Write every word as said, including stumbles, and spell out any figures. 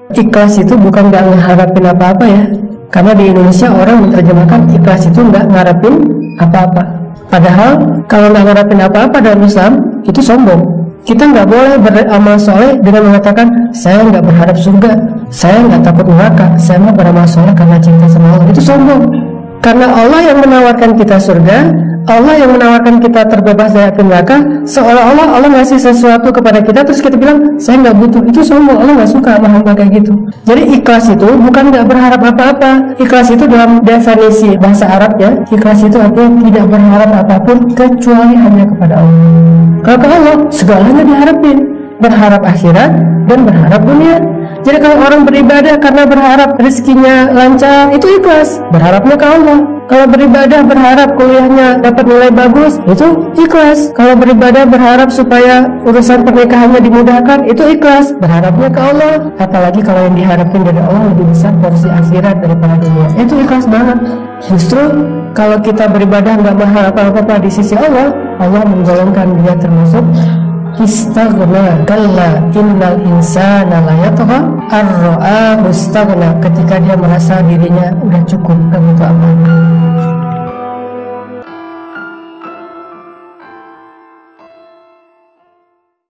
ikhlas itu bukan nggak ngeharapin apa-apa ya. Karena di Indonesia orang menerjemahkan ikhlas itu nggak ngarepin apa-apa. Padahal kalau nggak ngarepin apa-apa dalam Islam itu sombong. Kita nggak boleh beramal soleh dengan mengatakan saya nggak berharap surga, saya nggak takut neraka, saya mau beramal soleh karena cinta sama Allah. Itu sombong. Karena Allah yang menawarkan kita surga, Allah yang menawarkan kita terbebas dari api neraka, seolah-olah Allah ngasih sesuatu kepada kita terus kita bilang saya nggak butuh. Itu sombong. Allah nggak suka sama hamba kayak gitu. Jadi ikhlas itu bukan nggak berharap apa-apa. Ikhlas itu dalam definisi bahasa Arab ya, ikhlas itu artinya tidak berharap apapun kecuali hanya kepada Allah. Kalau ke Allah segalanya diharapin, berharap akhirat dan berharap dunia. Jadi kalau orang beribadah karena berharap rezekinya lancar, itu ikhlas, berharapnya ke Allah. Kalau beribadah berharap kuliahnya dapat nilai bagus, itu ikhlas. Kalau beribadah berharap supaya urusan pernikahannya dimudahkan, itu ikhlas, berharapnya ke Allah. Apalagi kalau yang diharapin dari Allah lebih besar porsi akhirat daripada dunia, itu ikhlas banget. Justru kalau kita beribadah nggak berharap apa-apa di sisi Allah, Allah menggolongkan dia termasuk istaghna. Kalla innal insana la yatgha ar-ra'a istaghna, ketika dia merasa dirinya udah cukup, gak butuh apa-apa.